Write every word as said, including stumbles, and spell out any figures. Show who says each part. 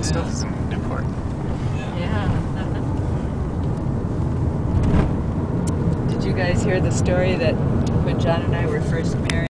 Speaker 1: Stuff is in Newport.
Speaker 2: Yeah. Did you guys hear the story that when John and I were first married?